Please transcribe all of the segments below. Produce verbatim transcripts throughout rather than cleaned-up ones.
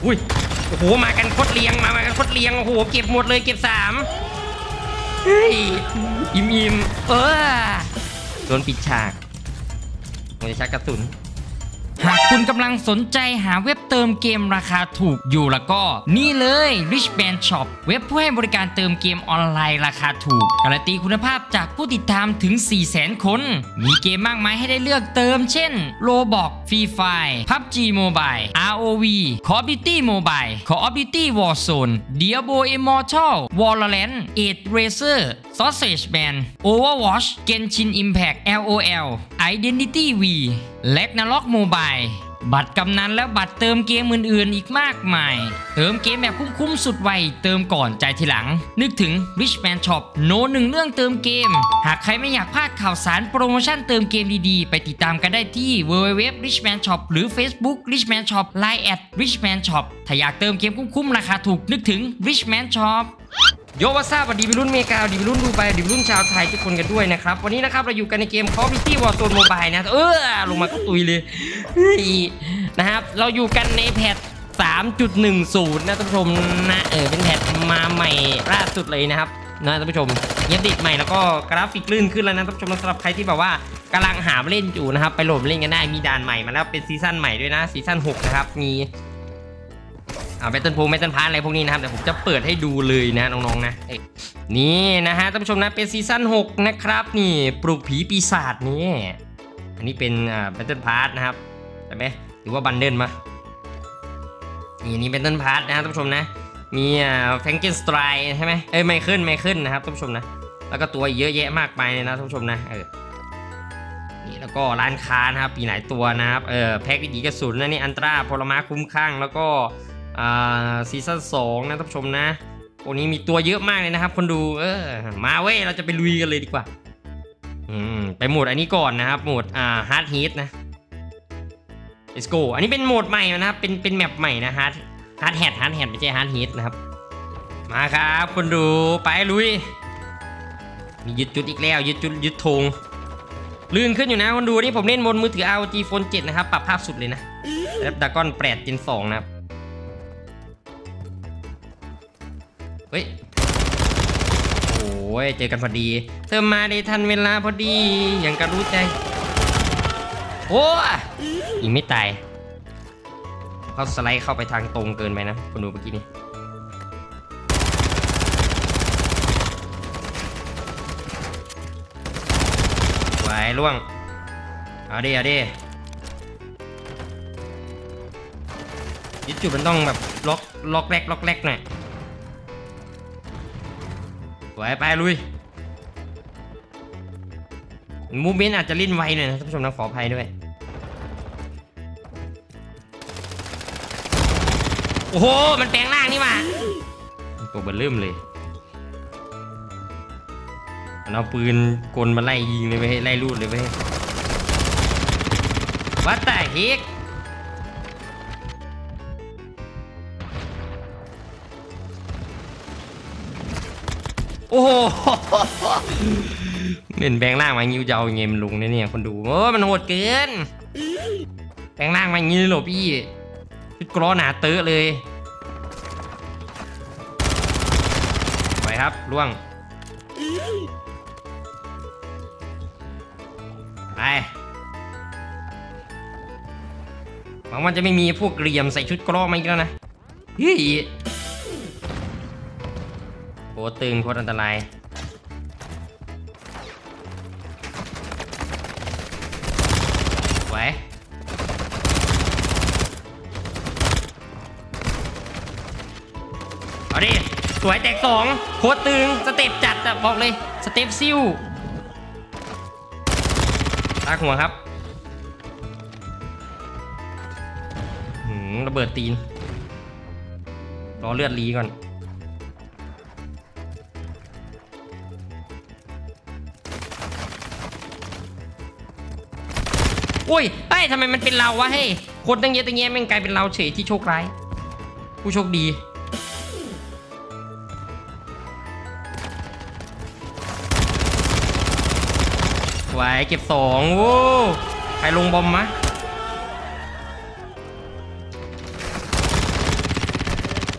อุ้ยโอ้โหมากันโคตรเลียงมามากันโคตรเลียงโอ้โหเก็บหมดเลยเก็บสามเฮ้ยอิ่มอิ่มเออโดนปิดฉากมันจะชักกระสุนหากคุณกำลังสนใจหาเว็บเติมเกมราคาถูกอยู่แล้วก็นี่เลย Richman Shop เว็บผู้ให้บริการเติมเกมออนไลน์ราคาถูกการันตีคุณภาพจากผู้ติดตามถึง สี่แสน คนมีเกมมากมายให้ได้เลือกเติมเช่น Roblox Free Fire พับจี Mobile อาร์ โอ วี Call of Duty Mobile Call of Duty Warzone Diablo Immortal Valorant Age Racer Sausage Band Overwatch Genshin Impact แอล โอ แอล Identity V Ragnarok Mobile บัตรกำนันและบัตรเติมเกมอื่นๆอีกมากมายเติมเกมแบบคุ้มๆสุดไวเติมก่อนจ่ายทีหลังนึกถึง Richman Shop โนหนึ่งเรื่องเติมเกมหากใครไม่อยากพลาดข่าวสารโปรโมชั่นเติมเกมดีๆไปติดตามกันได้ที่ ดับเบิลยู ดับเบิลยู ดับเบิลยู ดอท richman shop หรือ Facebook Richman Shop ไลน์ แอท richman shop ถ้าอยากเติมเกมคุ้มๆราคาถูกนึกถึง Richman Shopโยวัสซาบดีวิรุ่นเมกาดีวิรุ่นดูไปดีวิรุ่นชาวไทยทุกคนกันด้วยนะครับวันนี้นะครับเราอยู่กันในเกม Call of Duty Warzone Mobile นะเออลงมาก็ตุยเลยนะครับเราอยู่กันในแพท สามจุดหนึ่งศูนย์ นะท่านผู้ชมนะเออเป็นแพทมาใหม่ล่าสุดเลยนะครับนะท่านผู้ชมเย็บดิดใหม่แล้วก็กราฟิกลื่นขึ้นแล้วนะท่านผู้ชมสำหรับใครที่แบบว่ากำลังหาเล่นอยู่นะครับไปโหลดเล่นกันได้มีด่านใหม่มาแล้วเป็นซีซั่นใหม่ด้วยนะซีซั่นหกนะครับมีอ่าแบตเทิลโพแบตเทิลพาร์อะไรพวกนี้นะครับเดี๋ยวผมจะเปิดให้ดูเลยนะน้องๆนะนี่นะฮะท่านผู้ชมนะเป็นซีซั่นหกนะครับนี่ปลุกผีปีศาจนี่อันนี้เป็นอ่าแบตเทิลพาร์นะครับใช่ไหมหรือว่าบันเดิลมานี่นี่แบตเทิลพาร์นะครับท่านผู้ชมนะมีอ่าแฟรงเกนสไตร์ใช่ไหมเอ้ยไม่ขึ้นไม่ขึ้นนะครับท่านผู้ชมนะแล้วก็ตัวเยอะแยะมากมายเลยนะท่านผู้ชมนะเออนี่แล้วก็ร้านค้านะครับมีหลายตัวนะครับเออแพ็กวิถีกระสุนนะนี่อันตราพลมาคุ้มข้างแล้วก็อ่าซีซั่นสองนะท่านผู้ชมนะพวกนี้มีตัวเยอะมากเลยนะครับคนดูเออมาเว้ยเราจะไปลุยกันเลยดีกว่าอืมไปโหมดอันนี้ก่อนนะครับโหมดอ่าฮาร์ดฮีทนะ let's go อันนี้เป็นโหมดใหม่นะครับเป็นเป็นแมปใหม่นะฮาร์ดฮาร์ดแฮดฮาร์ดแฮดไม่ใช่ฮาร์ดฮีทนะครับมาครับคนดูไปลุยมียึดจุดอีกแล้วยึดจุดยึดธงลื่นขึ้นอยู่นะคนดูนี่ผมเล่นบนมือถือ อาร์ โอ จี Phone เจ็ดนะครับปรับภาพสุดเลยนะแล้วดากอนแปด Gen สองนะครับเฮ้ยโอ้ยเจอกันพอดีเธอมาได้ทันเวลาพอดีอย่างกระรู้ใจโอ้ยิงไม่ตายเขาสไลด์เข้าไปทางตรงเกินไปนะคนดูเมื่อกี้นี้ไหวล่วงเอาดิเอาดิยึดจุดมันต้องแบบล็อกล็อกแรกล็อกแรกหน่อยไหวไปลุยมูฟเมนต์อาจจะลิ้นไวหน่อยนะท่านผู้ชมนะขออภัยด้วยโอ้โหมันแปลงร่างนี่มาตัวเบิ่มเริ่มเลยเอาปืนกลมาไล่ยิงเลยไปไล่ลูดเลยไปวัดแต่เฮกโอ้โหเล่นแปลงร่างมางิ้วจะเอาเงี้ยมันลงเนี่ยคนดูโอ้มันโหดเกินแปลงร่างมางี้เลยหรอพี่ชุดกล้อหนาเตอะเลยไปครับล่วงไปหวังว่าจะไม่มีพวกเหลี่ยมใส่ชุดกล้อมาอีกแล้วนะเฮ้ยโคตรตึงโคตรอันตรายไหวเอาดิสวยแตกสองโคตรตึงสเต็ปจัดอะบอกเลยสเต็ปซิ่วตาหัวครับหืมระเบิดตีนรอเลือดรีก่อนอุ้ยเฮ้ยทำไมมันเป็นเราวะเฮ้ยคนตั้งเยอะตั้งแยะแม่งกลายเป็นเราเฉยที่โชคร้ายผู้โชคดีไว้เก็บสองโว้ใครลงบอมมะ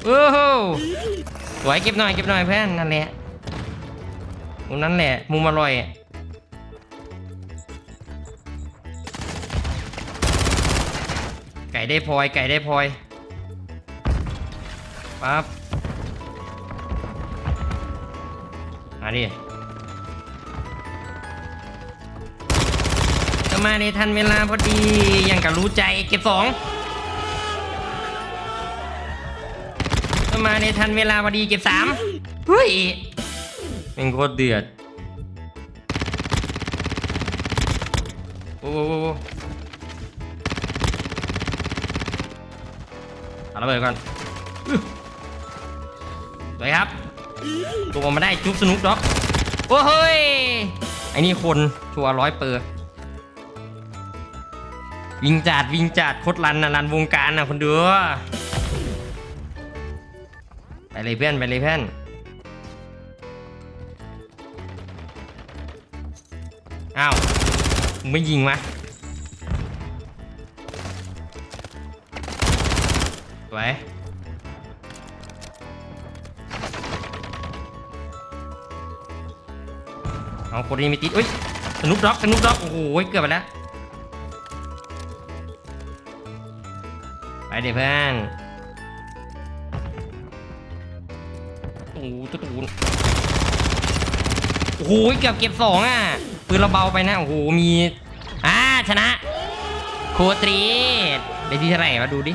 โอ้โหสวยเก็บหน่อยเก็บหน่อยเพื่อนนั่นแหละมุมนั้นแหละมุมอร่อยไก่ได้พลอยไก่ได้พลอยปั๊บมาดิจะมาในทันเวลาพอดียังกับรู้ใจเก็บสองจะมาในทันเวลาพอดีเก็บสามเฮ้ยเป็นโคตรเดือดโอ้โหเอาระเบิดก่อนสวยครับตัวมาได้จุ๊บสนุกด็อกโอ้เฮ้ยไอ้นี่คนชัวร์ร้อยเปอร์วิ่งจัดวิ่งจัดโคตรรันนะรันวงการนะคนดูไปเลยเพื่อนไปเลยเพื่อนอ้าวไม่ยิงวะสวยเอาคนนี้ไม่ติดอุ้ยสนุกด็อกสนุกด็อกโอ้โหเกือบไปแล้วไปเดี๋ยวเพื่อนโอ้โหตุ๊ดโอ้โหเกือบเก็บสองอ่ะปืนเราเบาไปนะโอ้โหมีอ่าชนะโคตรีได้ที่เท่าไหร่มาดูดิ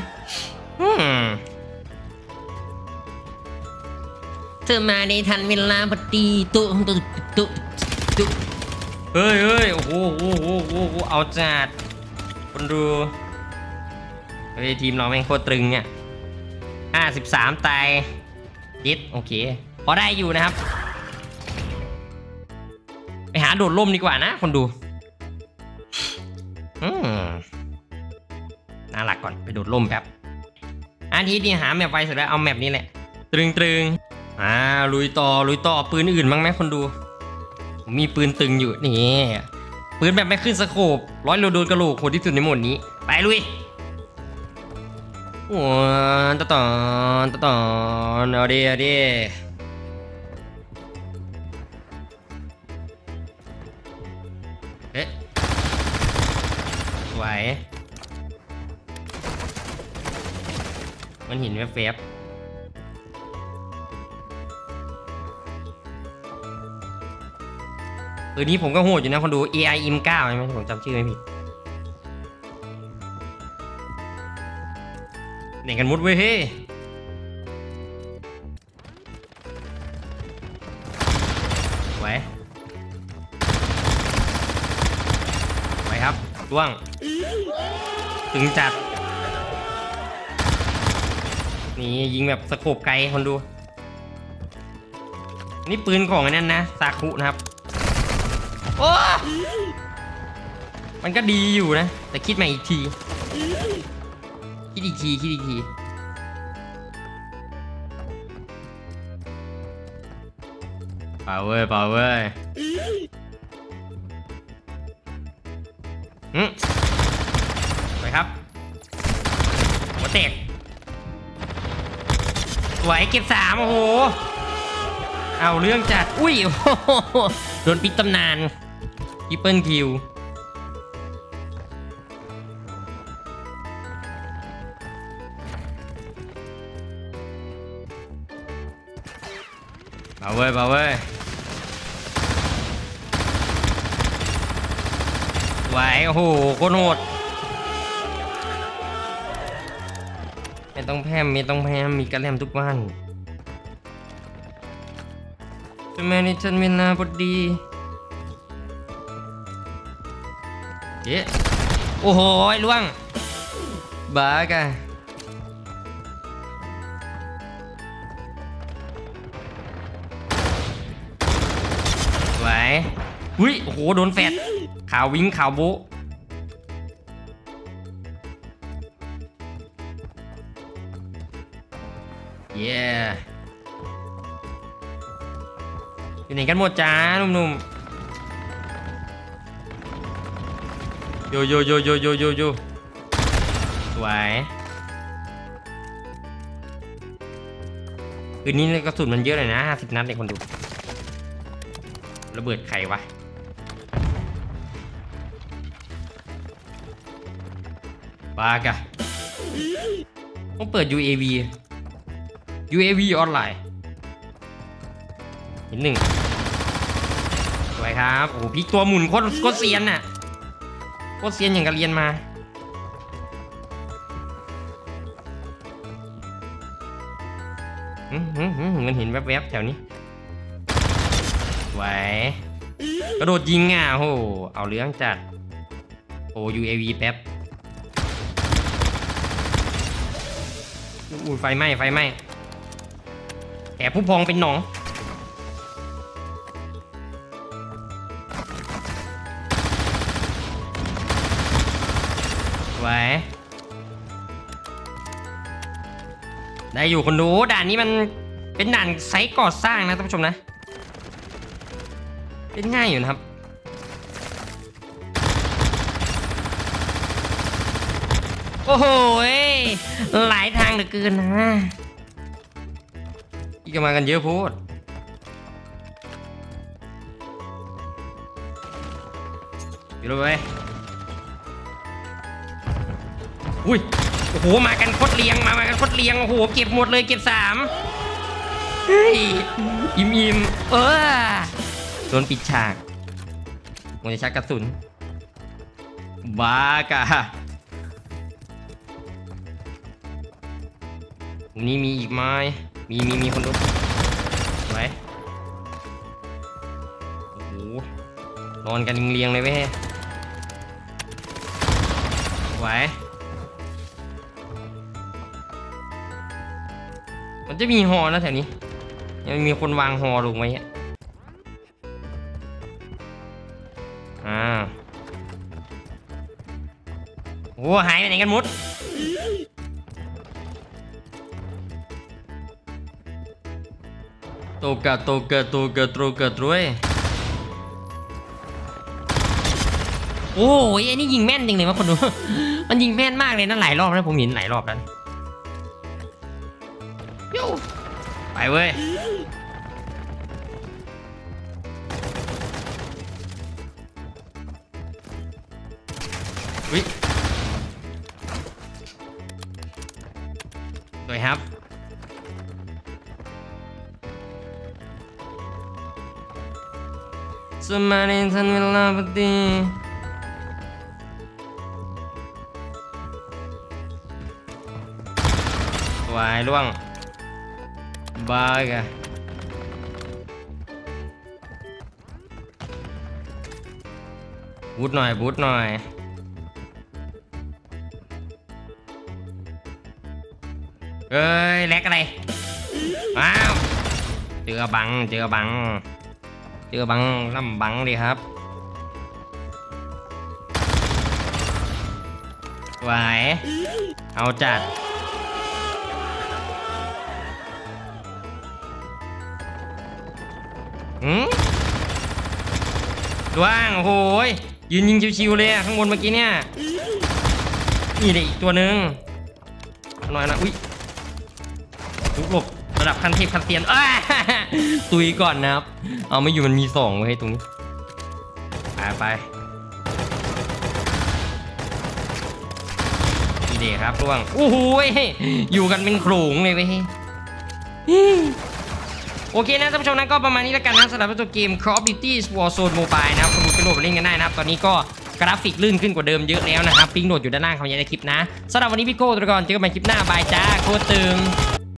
เธอมาในทันเวลาพอดีตุ๊ตุ๊ตุ๊ตุ๊เฮ้ยเฮ้ยโอ้โหโอ้โหโอ้โหเอาจัดคนดูเฮ้ยทีมเราแม่งโคตรตรึงเนี่ยห้าสิบสามตายยิดโอเคพอได้อยู่นะครับไปหาโดดร่มดีกว่านะคนดูอืมน่ารักก่อนไปโดดร่มแป๊บอันที่นี่หาแมปไวสุดแล้วเอาแมปนี้แหละตรึงตรึงอ่าลุยต่อลุยต่อปืนอื่นบ้างไหมคนดูผมมีปืนตึงอยู่นี่ปืนแบบไม่ขึ้นสโคปร้อยโลโดนกระโหลกโหดที่สุดในหมดนี้ไปลุยโอ้ตะตอนตะตอนเอาดิเอาดิเอ๊ะไหวมันหินแวบๆเออนี้ผมก็โหดอยู่นะคนดู เอ ไอ เอ็ม เก้า ใช่ไหมผมจำชื่อไม่ผิดเด็กกันมุดเว้ยเฮ้ไหวไหวครับล่วงถึงจัดนี่ยิงแบบสโคปไกลคนดูนี่ปืนของอันนั้นนะซาคุนะครับโอ้มันก็ดีอยู่นะแต่คิดใหม่อีกทีคิดอีกทีคิดอีกทีเปล่าเว้ยเปล่าเว้ยอืมไปครับหัวเตกสวยเก็บสามโอ้โหเอาเรื่องจัดอุ้ยโดนปิดตำนานทิปเปิลคิวเอาเว้ยเอาเว้ยไหวโอ้โหโคตรโหดไม่ต้องแพมไม่ต้องแพมมีกระแลมทุกวันจะแม่นี่ฉันเวลาพอดีเจ๊โอ้โหล่วงบ้ากะไหวอุ้ยโอ้โหโดนแฟดข่าววิ่งข่าวโบเย้อยู่ไหนกันหมดจ้าหนุ่มๆโยโยโยโยโยโยโยสวยปืนนี้กระสุนมันเยอะเลยนะห้าสิบนัดเลยคนดูระเบิดใครวะบากะต้องเปิด ยู เอ วี ยู เอ วี ออนไลน์นิดหนึ่งสวยครับโอ้โหพลิกตัวหมุนโคตรโคตรเซียนน่ะโคตรเซียนอย่างกับเรียนมาอืมอืมอืมมันเห็นแวบๆแถวนี้สวยกระโดดยิงอ่ะโหเอาเรื่องจัดโอ้ ยู เอ วี แป๊บอู้ไฟไหม้ไฟไหม้แผลผู้พองเป็นหนองสวยได้อยู่คนดูด่านนี้มันเป็นด่านไซต์ก่อสร้างนะท่านผู้ชมนะเป็นง่ายอยู่นะครับโอ้โหหลายทางเหลือเกินนะอีกมากันเยอะพูดอยู่เลยอุ้ยโอ้โหมากันโคตรเลียงมามากันโคตรเลียงโอ้โหเก็บหมดเลยเก็บสามเฮ้ยอิ่มอิ่มเออโดนปิดฉากมันจะชักกระสุนบ้ากะวันนี้มีอีกไหมมีมีมีคนดูไว้โอ้โหนอนกันเรียงเลยเว้ยไว้มันจะมีหอนะแถวนี้ยังมีคนวางหอลงไว้อ่าโอ้หายไปไหนกันหมดโตกะโตกะโตกะโตกะด้วยโอ้ยไอ้นี่ยิงแม่นจริงเลยมั้งคนดู มันยิงแม่นมากเลยนะหลายรอบแล้วผมเห็นหลายรอบแล้วไปเว้ยวิสวยครับสมาร์ททันเวลาพอดีสวยล่วงบ้ากะบูทหน่อยบูทหน่อยเอ้ยแลกอะไรว้าวเจอบังเจอบังเจอบังล่ำบังดีครับไหวเอาจัดอืมดวงโอ้โหยืนยิงชิวๆเลยข้างบนเมื่อกี้เนี่ยนี่เลยอีกตัวหนึ่งหน่อยนะอุ้ยลุกหลบระดับคันเทพคันเตียนอ้าตุยก่อนนะครับเอาไม่อยู่มันมีสองไว้ตรงนี้ไปไปนี่เด็กครับล่วงโอ้โหอยู่กันเป็นโขลงเลยเว้ยโอเคนะท่านผู้ชมนะก็ประมาณนี้แล้วกันนะสำหรับตัวเกม Call of Duty Warzone Mobile นะครับคุณผู้ชมไปโหลดไปเล่นกันได้นะครับตอนนี้ก็กราฟิกลื่นขึ้นกว่าเดิมเยอะแล้วนะครับลิงก์โหลดอยู่ด้านล่างคำยันในคลิปนะสำหรับวันนี้พี่โก้ตัวก่อนเจอกันใหม่คลิปหน้าบายจ้าโคตรตึง